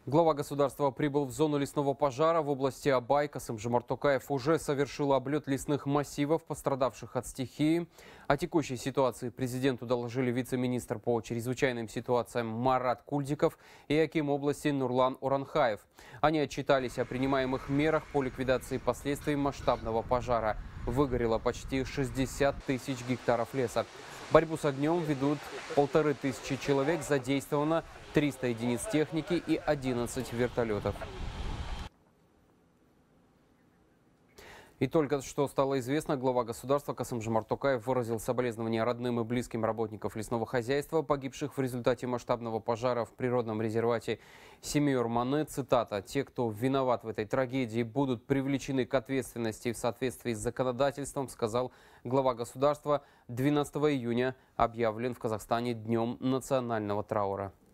Глава государства прибыл в зону лесного пожара в области Абай. Касым-Жомарт Токаев уже совершил облет лесных массивов, пострадавших от стихии. О текущей ситуации президенту доложили вице-министр по чрезвычайным ситуациям Марат Кульдиков и аким области Нурлан Уранхаев. Они отчитались о принимаемых мерах по ликвидации последствий масштабного пожара. Выгорело почти 60 тысяч гектаров леса. Борьбу с огнем ведут 1500 человек, задействовано 300 единиц техники и 11 вертолетов. И только что стало известно, глава государства Касым-Жомарт Токаев выразил соболезнования родным и близким работников лесного хозяйства, погибших в результате масштабного пожара в природном резервате Семиор-Мане. Цитата: «Те, кто виноват в этой трагедии, будут привлечены к ответственности в соответствии с законодательством», сказал глава государства. 12 июня объявлен в Казахстане днем национального траура.